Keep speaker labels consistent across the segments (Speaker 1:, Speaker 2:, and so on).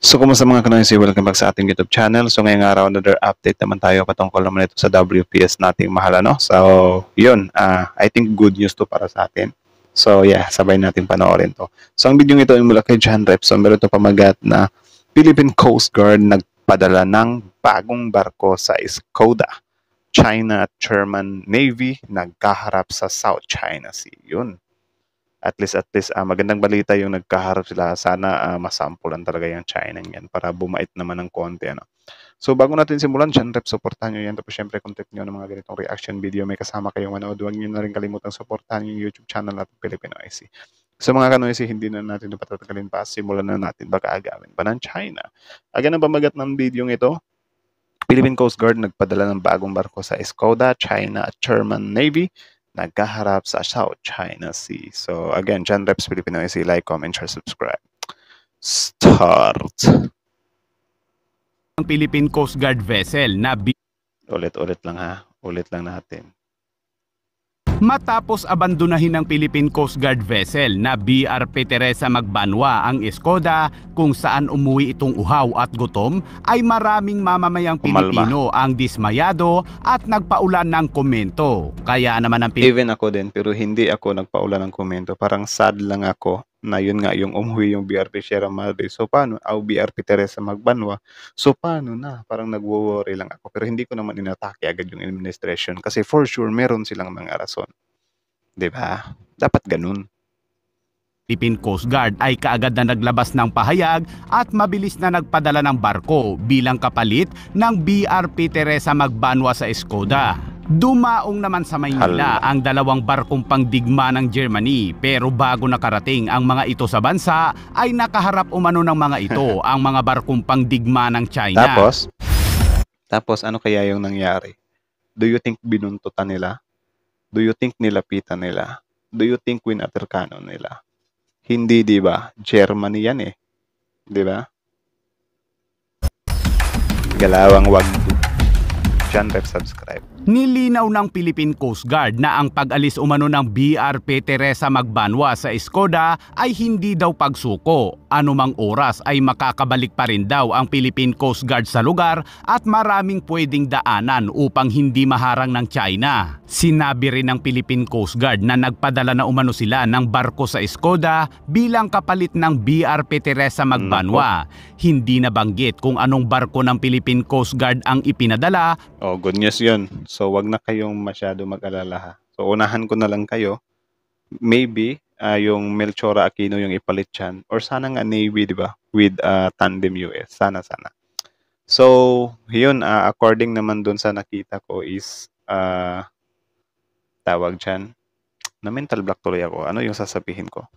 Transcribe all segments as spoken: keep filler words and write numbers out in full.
Speaker 1: So, kumusta mga kanoysi? Welcome back sa ating YouTube channel. So, ngayong araw, another update naman tayo patungkol naman ito sa W P S nating mahal, ano? So, yun. Uh, I think good news to para sa atin. So, yeah, sabay natin panoorin to. So, ang video ito ay mula kay John Repson. Meron ito pamagat na Philippine Coast Guard nagpadala ng bagong barko sa Skoda. China at German Navy nagkaharap sa South China Sea. Yun. At least, at least, uh, magandang balita yung nagkaharap sila. Sana uh, masampulan talaga yung China yan para bumait naman ng konti. Ano? So, bago natin simulan, John Rep, supportahan nyo yan. Tapos, syempre, content nyo ng mga ganitong reaction video. May kasama kayong manood. Huwag nyo na rin kalimutang supportahan yung YouTube channel natin, Filipino I C. So, mga kanoysi, hindi na natin ito patatagalin pa. Simulan na natin. Baka agawin pa ng China. Aga ng pamagat ng video ito, Philippine Coast Guard nagpadala ng bagong barko sa Skoda, China at German Navy nagkaharap sa South China Sea. So again, John Reps Filipino I C, like, comment, share, subscribe. Start.
Speaker 2: Ang Philippine Coast Guard vessel na
Speaker 1: ulit-ulit lang ha. Ulit lang natin.
Speaker 2: Matapos abandonahin ng Philippine Coast Guard vessel na B R P Teresa Magbanwa ang Skoda kung saan umuwi itong uhaw at gutom, ay maraming mamamayang Pilipino ang dismayado at nagpaulan ng komento. Kaya naman ang Pilipino...
Speaker 1: Even ako din, pero hindi ako nagpaulan ng komento. Parang sad lang ako na yun nga yung umuwi yung B R P Sierra Madre. So paano? Au B R P Teresa Magbanwa. So paano na? Parang nagwo-worry lang ako. Pero hindi ko naman inatake agad yung administration kasi for sure meron silang mga rason. Diba? Dapat ganun.
Speaker 2: Philippine Coast Guard ay kaagad na naglabas ng pahayag at mabilis na nagpadala ng barko bilang kapalit ng B R P Teresa Magbanwa sa Skoda. Dumaong naman sa Maynila ang dalawang barkong pangdigma ng Germany, pero bago nakarating ang mga ito sa bansa ay nakaharap umano ng mga ito ang mga barkong pangdigma ng China.
Speaker 1: Tapos, tapos ano kaya yung nangyari? Do you think binuntutan nila? Do you think nilapitan nila? Do you think winaterkano nila? Hindi, di ba? Germany yan eh. Di ba? Galawang wag. John Rep, subscribe.
Speaker 2: Nilinaw ng Philippine Coast Guard na ang pag-alis umano ng B R P Teresa Magbanwa sa Skoda ay hindi daw pagsuko. Anumang oras ay makakabalik pa rin daw ang Philippine Coast Guard sa lugar at maraming pwedeng daanan upang hindi maharang ng China. Sinabi rin ng Philippine Coast Guard na nagpadala na umano sila ng barko sa Skoda bilang kapalit ng B R P Teresa Magbanwa. Hindi nabanggit kung anong barko ng Philippine Coast Guard ang ipinadala.
Speaker 1: Oh, good news yun. So, wag na kayong masyado mag-alala ha. So, unahan ko na lang kayo. Maybe, uh, yung Melchora Aquino yung ipalit dyan. Or sana nga Navy, di ba? With uh, Tandem U S. Sana, sana. So, yun, uh, according naman dun sa nakita ko is, uh, tawag dyan, na mental block tuloy ako. Ano yung sasabihin ko?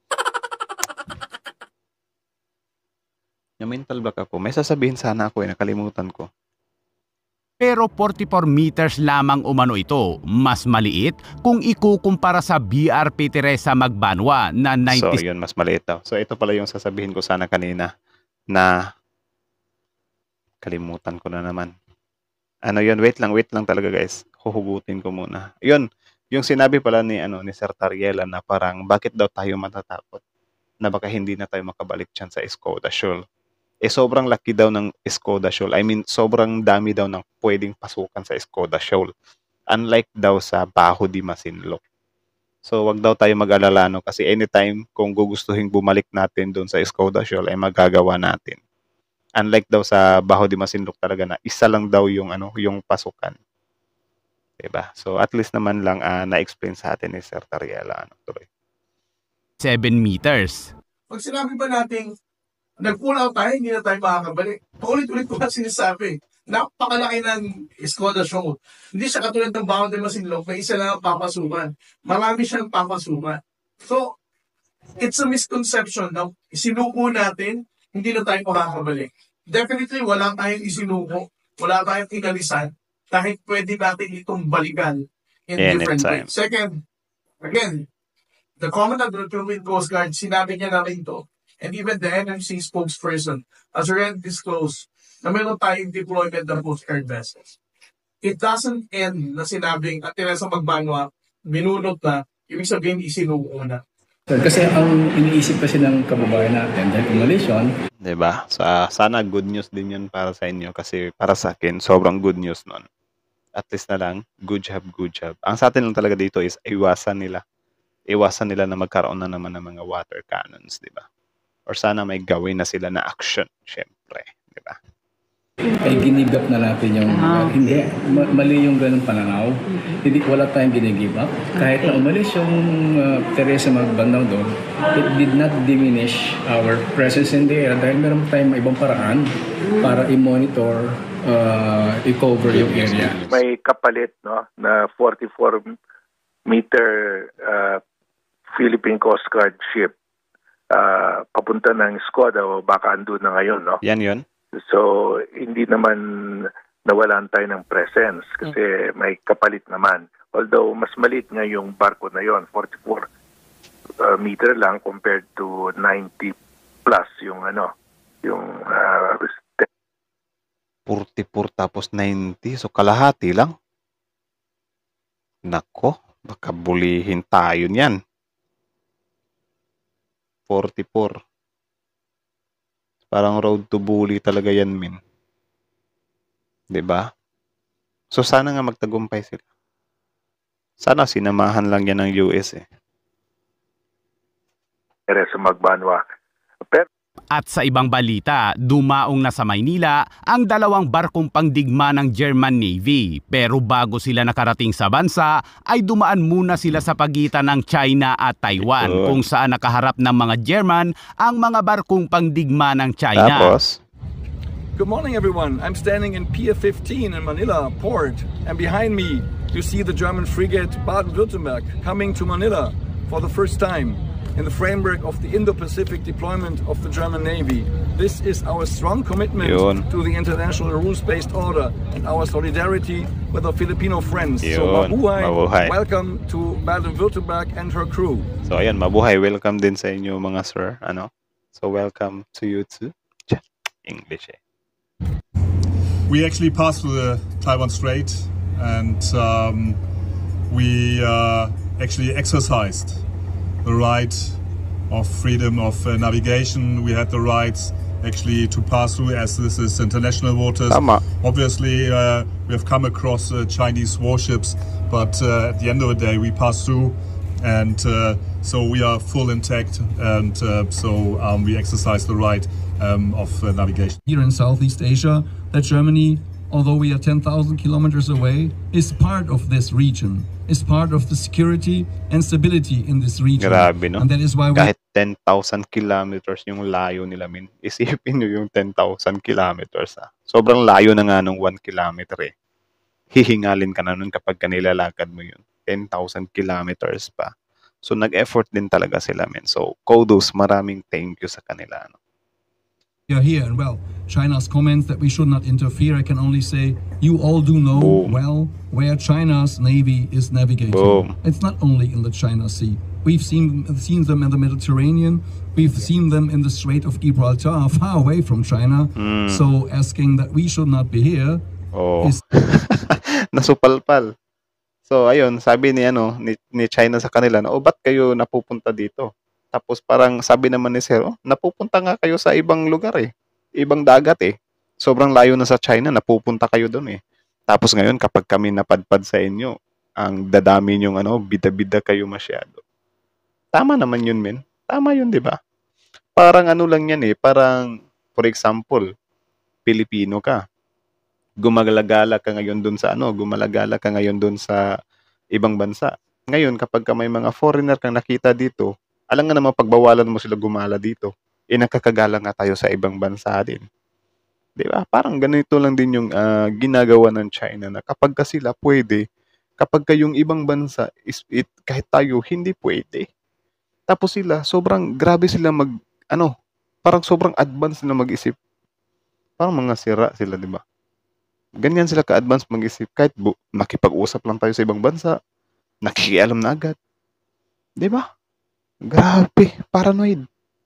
Speaker 1: Na mental block ako. May sasabihin sana ako eh, nakalimutan ko.
Speaker 2: Pero forty-four meters lamang umano ito, mas maliit kung ikukumpara sa B R P Teresa Magbanwa na ninety...
Speaker 1: So yun, mas maliit daw. So ito pala yung sasabihin ko sana kanina na kalimutan ko na naman. Ano yun, wait lang, wait lang talaga guys. Huhugutin ko muna. Yun, yung sinabi pala ni, ano, ni Sir Tariela na parang bakit daw tayo matatakot na baka hindi na tayo makabalik dyan sa Skoda Shoal. Eh sobrang laki daw ng Skoda Shoal. I mean, sobrang dami daw ng pwedeng pasukan sa Skoda Shoal. Unlike daw sa Baho di Masinloc. So, wag daw tayo mag-alala, no? Kasi anytime kung gugustuhin bumalik natin doon sa Skoda Shoal, ay magagawa natin. Unlike daw sa Baho di Masinloc talaga na isa lang daw yung, ano, yung pasukan. Diba? So, at least naman lang uh, na-explain sa atin ni Sir Tariela. Ano, tuloy.
Speaker 2: seven meters.
Speaker 3: Pag sinabi ba natin nag-pull out tayo, hindi na tayo makakabalik. Paulit-ulit ko nga sinasabi, napakalaki ng Skoda Shoal. Hindi siya katulad ng Baho di Masinloc, may isa lang ang papasukan. Marami siyang papasukan. So, it's a misconception na isinuko natin, hindi na tayo makakabalik. Definitely, wala tayong isinuko, wala tayong inalisan, kahit pwede natin itong balikan in
Speaker 1: Anytime.
Speaker 3: different ways. Second, again, the Commandant of the Philippine Coast Guard, sinabi niya na rin ito, and even the N M C spokesperson has already disclosed na meron tayong deployment ng Coast Guard vessels. It doesn't end na sinabing at Teresa Magbanwa, binunot na, ibig sabihin isinuko na.
Speaker 4: Kasi ang iniisip kasi ng kababayan natin dahil umalis yun,
Speaker 1: 'Di ba? Sa sana good news din 'yun para sa inyo kasi para sa akin sobrang good news nun. At least na lang, good job, good job. Ang sa atin lang talaga dito is iwasan nila. Iwasan nila na magkaroon na naman ng mga water cannons, 'di ba? Or sana may gawin na sila na action, syempre, 'di ba?
Speaker 4: ay ginigap na natin yung,
Speaker 5: Ah.
Speaker 4: hindi, ma- mali yung ganung pananaw. Hindi, wala tayong ginigip up. Kahit na umalis yung uh, Teresa Magbandaw doon, it did not diminish our presence in the area dahil meron tayong ibang paraan para i-monitor, uh, i-cover yung area.
Speaker 6: May kapalit no na forty-four meter uh, Philippine Coast Guard ship uh, papunta ng Skoda o baka andun na ngayon no.
Speaker 1: Yan 'yon.
Speaker 6: So hindi naman nawalan tayo ng presence kasi may kapalit naman. Although mas maliit nga yung barko na yon, forty-four uh, meter lang compared to ninety plus yung ano, yung uh,
Speaker 1: forty-four tapos ninety, so kalahati lang. Nako, baka bulihin tayo niyan. forty-four. Parang road to bully talaga yan, min. 'Di ba? So sana nga magtagumpay sila. Sana sinamahan lang yan ng U S eh.
Speaker 6: Teresa Magbanwa. Pero
Speaker 2: At sa ibang balita, dumaong na sa Maynila ang dalawang barkong pangdigma ng German Navy. Pero bago sila nakarating sa bansa, ay dumaan muna sila sa pagitan ng China at Taiwan,
Speaker 1: Ito.
Speaker 2: kung saan nakaharap ng mga German ang mga barkong pangdigma ng China.
Speaker 1: Tapos,
Speaker 7: Good morning, everyone. I'm standing in Pier fifteen in Manila Port, and behind me you see the German frigate Baden-Württemberg coming to Manila for the first time in the framework of the Indo-Pacific deployment of the German Navy. This is our strong commitment
Speaker 1: Yun.
Speaker 7: to the international rules-based order and our solidarity with our Filipino friends. So
Speaker 1: Yun.
Speaker 7: mabuhay,
Speaker 1: Mabuhay.
Speaker 7: welcome to Baden-Württemberg and her crew.
Speaker 1: so ayan, mabuhay. Welcome din sa inyo mga sir. Ano? So welcome to you too. Tch, English eh.
Speaker 8: We actually passed through the Taiwan Strait and um, we uh, actually exercised the right of freedom of uh, navigation. We had the rights actually to pass through as this is international waters.
Speaker 1: Tama.
Speaker 8: Obviously, uh, we have come across uh, Chinese warships, but uh, at the end of the day, we passed through, and uh, so we are full intact, and uh, so um, we exercise the right um, of uh, navigation.
Speaker 9: Here in Southeast Asia, that Germany, although we are ten thousand kilometers away, is part of this region, is part of the security and stability in this region.
Speaker 1: Grabe, no?
Speaker 9: And that is why we
Speaker 1: Kahit ten thousand kilometers yung layo nila, min. Isipin nyo yung ten thousand kilometers. Ah. Sobrang layo na nga nung one kilometer eh. Hihingalin ka na nun kapag kanilalakad mo yun. ten thousand kilometers pa. So nag-effort din talaga sila, men. So kudos, maraming thank you sa kanila. No?
Speaker 9: are here. And well, China's comments that we should not interfere, I can only say, you all do know
Speaker 1: Boom.
Speaker 9: well where China's navy is navigating.
Speaker 1: Boom.
Speaker 9: It's not only in the China Sea. We've seen seen them in the Mediterranean. We've seen them in the Strait of Gibraltar, far away from China.
Speaker 1: Mm.
Speaker 9: So asking that we should not be here
Speaker 1: Oh.
Speaker 9: is
Speaker 1: Nasupalpal. So ayun, sabi ni ano ni, ni China sa kanila na, "Oh, ba't kayo napupunta dito?" Tapos parang sabi naman ni Sir, "Oh, napupunta nga kayo sa ibang lugar eh. Ibang dagat eh. Sobrang layo na sa China, napupunta kayo doon eh. Tapos ngayon kapag kami napadpad sa inyo, ang dadami niyong ano, bida-bida kayo masyado." Tama naman yun, men. Tama yun, 'di ba? Parang ano lang yan eh, parang for example, Pilipino ka. Gumalagala ka ngayon doon sa ano, gumalagala ka ngayon doon sa ibang bansa. Ngayon kapag ka may mga foreigner kang nakita dito, alam nga naman pagbawalan mo sila gumala dito. Eh nakakagala nga tayo sa ibang bansa din. 'Di ba? Parang ganito lang din yung ah, ginagawa ng China na kapag ka sila pwede, kapag ka yung ibang bansa is it, kahit tayo hindi pwede. Tapos sila sobrang grabe sila mag ano, parang sobrang advanced na mag-isip. Parang mga sira sila, 'di ba? Ganyan sila ka-advance mag-isip. Kahit bu- makipag-usap lang tayo sa ibang bansa, nakikialam na agad. 'Di ba? Grabe, paranoid.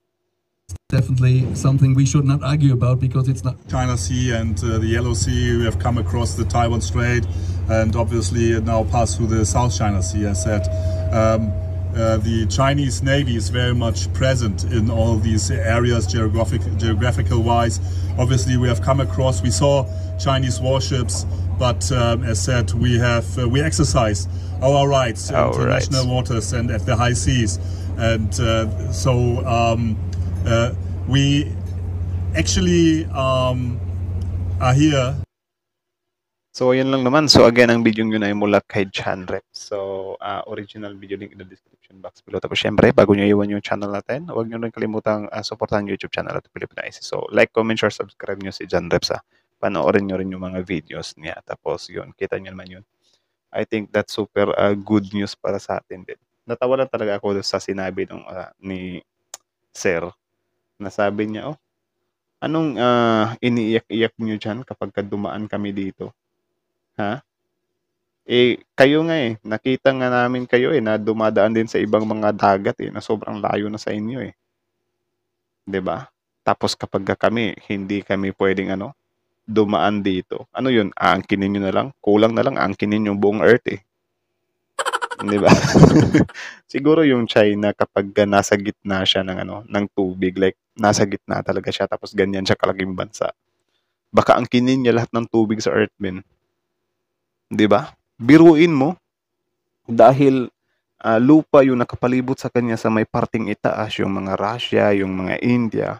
Speaker 9: definitely something we should not argue about because it's not
Speaker 8: China Sea and uh, the Yellow Sea. We have come across the Taiwan Strait and obviously now pass through the South China Sea, as said. Um, uh, the Chinese Navy is very much present in all these areas, geographic, geographical wise. Obviously, we have come across, we saw Chinese warships, but um, as said, we have uh, we exercise our rights in
Speaker 1: Our
Speaker 8: international
Speaker 1: rights.
Speaker 8: waters and at the high seas, and uh, so um, uh, we actually um, are here.
Speaker 1: So, yun lang naman. So, again, ang video yun ay mula kay Chanrep. So, uh, original video link in the description box below. Tapos, syempre, bago nyo iwan yung channel natin, huwag nyo rin kalimutang uh, supportahan yung YouTube channel at Filipino I C. So, like, comment, share, subscribe nyo si Chanrep sa panoorin nyo rin yung mga videos niya. Tapos, yun, kita nyo naman yun. I think that's super uh, good news para sa atin din. Natawa lang talaga ako sa sinabi ng, uh, ni Sir. Nasabi niya, oh, anong uh, iniiyak-iyak nyo dyan kapag dumaan kami dito? Ha? Eh, kayo nga eh, nakita nga namin kayo eh, na dumadaan din sa ibang mga dagat eh, na sobrang layo na sa inyo eh. 'Di ba? Tapos kapag kami, hindi kami pwedeng ano, dumaan dito. Ano yun? Aangkinin nyo na lang? Kulang na lang, aangkinin yung buong earth eh. 'Di ba? Siguro yung China kapag nasa gitna siya ng ano, ng tubig, like nasa gitna talaga siya, tapos ganyan siya kalaking bansa. Baka angkinin niya lahat ng tubig sa earth, men. 'Di ba? Biruin mo dahil uh, lupa yung nakapalibot sa kanya sa may parting itaas, yung mga Russia, yung mga India.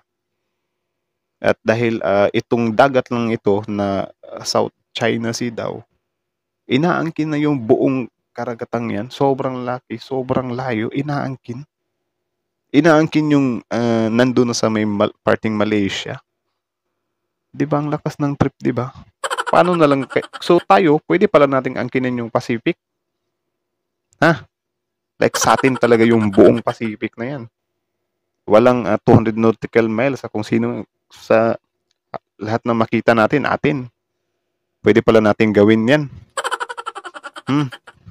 Speaker 1: At dahil uh, itong dagat lang ito na uh, South China Sea daw, inaangkin na yung buong karagatang yan. Sobrang laki, sobrang layo, inaangkin. Inaangkin yung uh, nandun na sa may mal- parting Malaysia. 'Di ba ang lakas ng trip, 'di ba? Paano na lang, so tayo, pwede pala nating angkinin yung Pacific? Ha? Like sa atin talaga yung buong Pacific na yan. Walang uh, two hundred nautical miles sa kung sino, sa lahat na makita natin, atin. Pwede pala nating gawin yan. Hmm.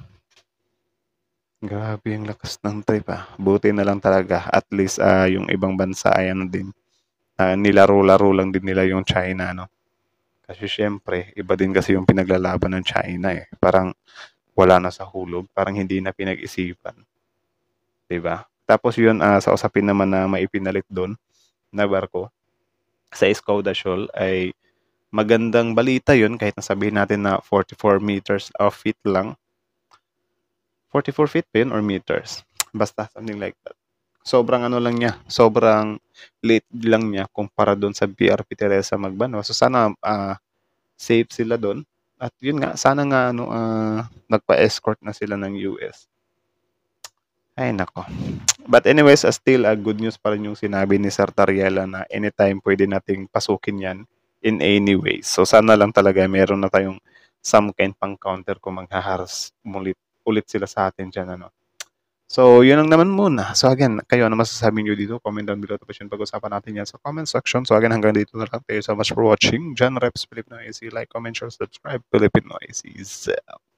Speaker 1: Grabe yung lakas ng trip ah. Buti na lang talaga. At least uh, yung ibang bansa ay ano din. Uh, nilaro-laro lang din nila yung China, no? Kasi syempre, iba din kasi yung pinaglalaban ng China eh. Parang wala na sa hulog, parang hindi na pinag-isipan. 'Di ba? Tapos yun, uh, sa usapin naman na maipinalit doon na barko sa Escoda Shoal ay magandang balita yun kahit nasabihin natin na forty-four meters of feet lang. forty-four feet pa yun or meters? Basta something like that. Sobrang ano lang niya, sobrang late lang niya kumpara doon sa B R P Teresa Magbanwa. So sana uh, safe sila doon. At yun nga, sana nga ano, uh, nagpa-escort na sila ng U S. Ay nako. But anyways, uh, still uh, good news pa rin yung sinabi ni Sir Tariela na anytime pwede nating pasukin yan in any way. So sana lang talaga meron na tayong some kind pang counter kung maghaharas ulit, ulit sila sa atin dyan. Ano. So, yun lang naman muna. So, again, kayo, ano masasabi nyo dito? Comment down below. Tapos yun, pag-usapan natin yan sa comment section. So, again, hanggang dito na lang. Thank you so much for watching. John Reps, Filipino I C. Like, comment, share, subscribe. Filipino I C.